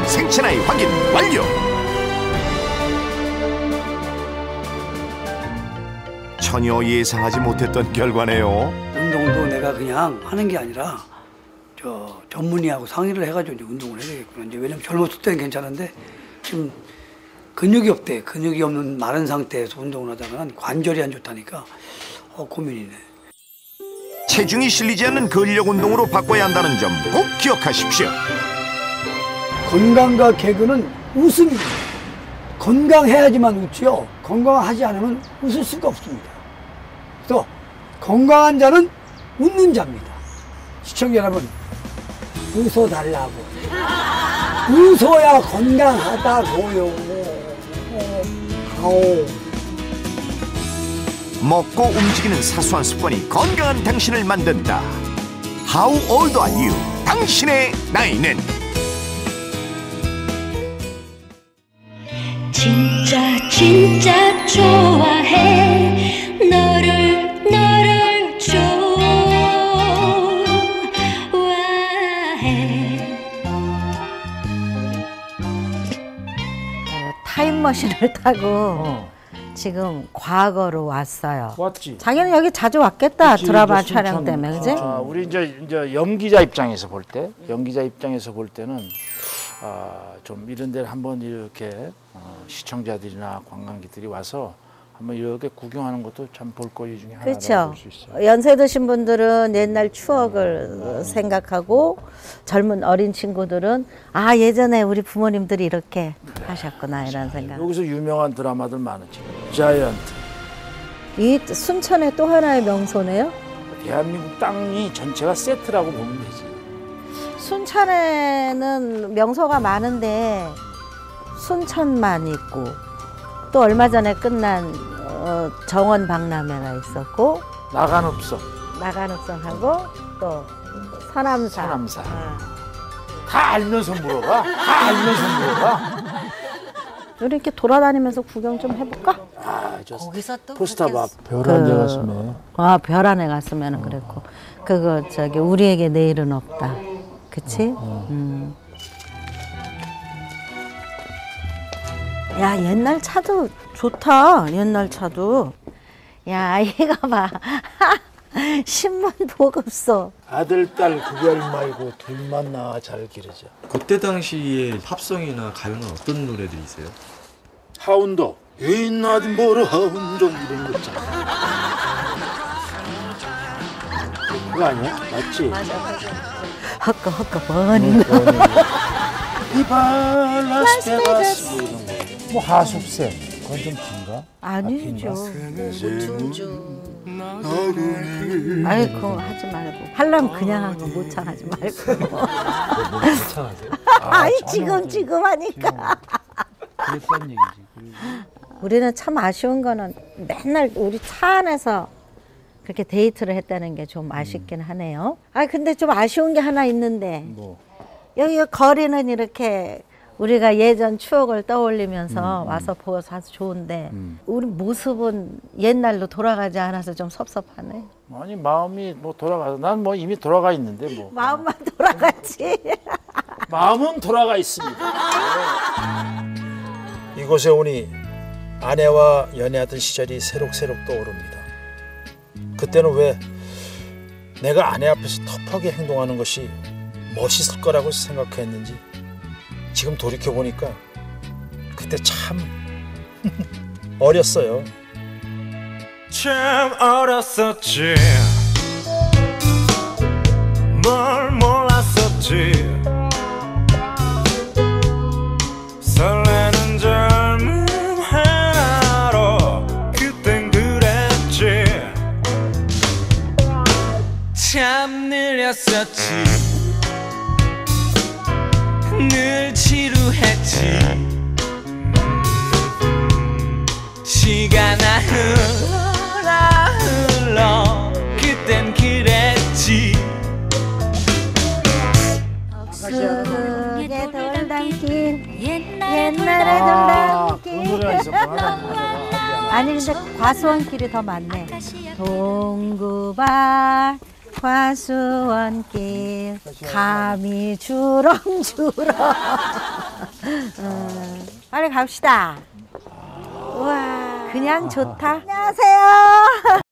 생체 나이 확인 완료. 전혀 예상하지 못했던 결과네요. 운동도 내가 그냥 하는 게 아니라 전문의하고 상의를 해가지고 이제 운동을 해야 되겠구나. 이제 왜냐면 젊었을 때는 괜찮은데 지금 근육이 없대. 근육이 없는 마른 상태에서 운동을 하다가는 관절이 안 좋다니까 고민이네. 체중이 실리지 않는 근력 운동으로 바꿔야 한다는 점 꼭 기억하십시오. 건강과 개그는 웃음입니다. 건강해야지만 웃지요. 건강하지 않으면 웃을 수가 없습니다. 그래서 건강한 자는 웃는 자입니다. 시청자 여러분, 웃어달라고. 웃어야 건강하다고요. 아오. 먹고 움직이는 사소한 습관이 건강한 당신을 만든다. How old are you? 당신의 나이는? 진짜 좋아해. 너를 좋아해. 타임머신을 타고 지금 과거로 왔어요. 왔지. 자기는 여기 자주 왔겠다. 그치, 드라마 이제 촬영 순천. 때문에, 그지? 우리 이제 연기자 입장에서 볼 때, 때는 좀 이런 데를 한번 이렇게 시청자들이나 관광객들이 와서 한번 이렇게 구경하는 것도 참 볼거리 중에 하나라고 그렇죠. 볼 수 있어요. 연세 드신 분들은 옛날 추억을 생각하고 젊은 어린 친구들은 아 예전에 우리 부모님들이 이렇게 하셨구나 이런 생각. 여기서 유명한 드라마들 많았죠. 자이언트. 이 순천의 또 하나의 명소네요. 대한민국 땅이 전체가 세트라고 보면 되지. 순천에는 명소가 많은데 순천만 있고 또 얼마 전에 끝난 정원 박람회가 있었고 나간읍성하고 또 서남사. 다 알면서 물어봐. 우리 이렇게 돌아다니면서 구경 좀 해볼까? 거기서 또 포스터봐. 별 한 대 갔으면. 별 안에 갔으면 그랬고 그거 우리에게 내일은 없다. 그치? 야 옛날 차도 좋다. 옛날 차도. 야 이거 봐. 신문 보급소. 아들 딸 구별 말고 둘만 낳아 잘 기르자. 그때 당시에 팝송이나 가요는 어떤 노래들이세요? 하운더. 옛날에 뭐로 하운더 이런 거 있잖아. 그거 아니야? 맞지? 맞아. 헛거 버닝. 이발 라스베가스 이런 거. 뭐 하숙생. 그건 좀 긴가? 아니죠. 아이 그거 하지 말고 하려면 그냥 한 거 모창하지 말고. 모창하세요? 아이 지금 하니까. 그랬던 얘기지. 우리는 참 아쉬운 거는 맨날 우리 차 안에서 그렇게 데이트를 했다는 게 좀 아쉽긴 하네요. 아 근데 좀 아쉬운 게 하나 있는데 뭐? 여기 거리는 이렇게 우리가 예전 추억을 떠올리면서 와서 보여서 아주 좋은데 우리 모습은 옛날로 돌아가지 않아서 좀 섭섭하네. 아니 마음이 뭐 돌아가서 난 뭐 이미 돌아가 있는데 뭐. 마음만 돌아갔지. 마음은 돌아가 있습니다. 이곳에 오니 아내와 연애하던 시절이 새록새록 떠오릅니다. 그때는 왜 내가 아내 앞에서 터프하게 행동하는 것이 멋있을 거라고 생각했는지 지금 돌이켜보니까 그때 참 어렸어요. 참 어렸었지. 뭘 몰랐었지. 설레는 젊음 하나로 그땐 그랬지. 참 느렸었지. 늘 지루했지. 시간아 흘러 그땐 그랬지. 속에 돌담긴 옛날에 돌담긴. 그 노래가 있었구나. 아니 근데 과수원길이 더 많네. 동구밭 과수원길 감이 주렁주렁. 빨리 갑시다. 우와, 그냥 좋다. 안녕하세요.